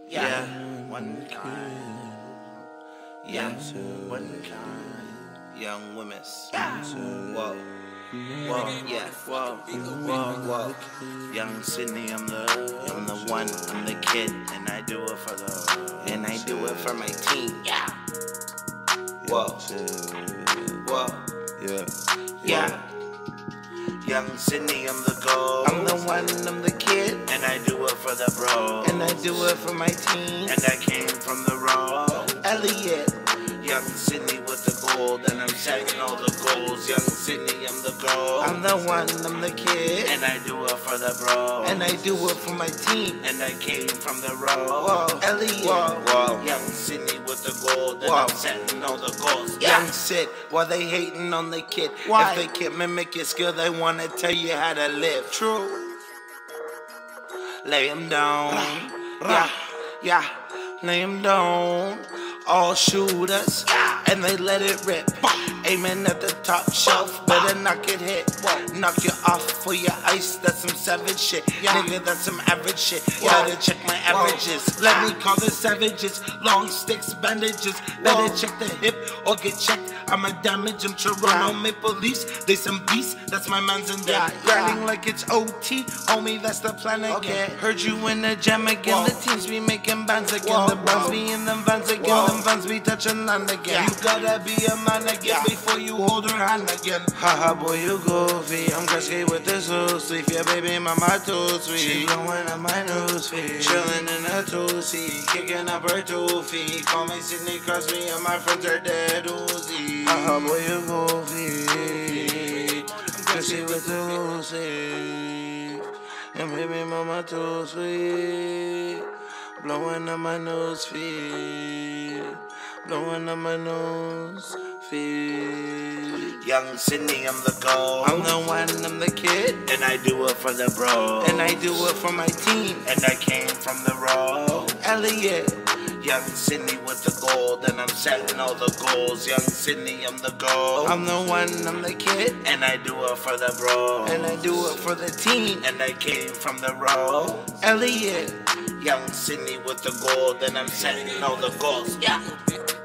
Yeah, one kind. Yeah, one kind. Young Wimmis. Whoa. Whoa, yeah, whoa, whoa. Young Sydney, I'm the one, I'm the kid, and I do it for my team. Yeah. Whoa. Whoa. Yeah. Young Sydney, I'm the goal. I'm the one, I'm the kid, and I do it for the bro. And I do it for my team, and I came from the raw. Elliot. Young Sydney with the gold, and I'm setting all the goals. Young Sydney, I'm the goal. I'm the one, I'm the kid, and I do it for the bro. And I do it for my team, and I came from the row. Whoa, Elliot. Whoa. Young Sydney with the gold, and I'm setting all the goals. Yeah. Young Sid, while they hating on the kid. Why? If they can't mimic your skill, they wanna tell you how to live. True. Lay him down. Yeah. Lay him down. All shooters, and they let it rip. Aiming at the top shelf, better not get hit. Knock you off for your ice, that's some savage shit. Nigga, that's some average shit. Better check my averages. Let me call the savages. Long sticks, bandages. Better check the hip or get checked. I'm a damage, I'm Toronto Maple Leafs. They some beasts, that's my man's in there. Grinding like it's OT, homie, that's the plan again. Heard you in the jam again. The teams be making bands again. The bands be in them bands again. Them bands be touching land again. You gotta be a man again before you hold her hand again. Haha, boy, you goofy. I'm crusty with the so sleep. Yeah, baby, mama too sweet. She blowing up my newsfeed. Chilling in a two-seat, kicking up her 2 feet. Call me Sidney Crosby and my friends are dead Uzi. Haha, boy, you goofy. I'm crusty with the Lucy. And baby, mama too sweet. Blowing up my nose feed. Blowing up my nose feed. Young Sydney, I'm the goal. I'm the one, I'm the kid, and I do it for the bro. And I do it for my team, and I came from the raw. Elliot. Young Sydney with the gold, and I'm setting all the goals. Young Sydney, I'm the goal. I'm the one, I'm the kid, and I do it for the bro. And I do it for the team, and I came from the row. Elliot. Young Sydney with the gold, and I'm setting all the goals. Yeah.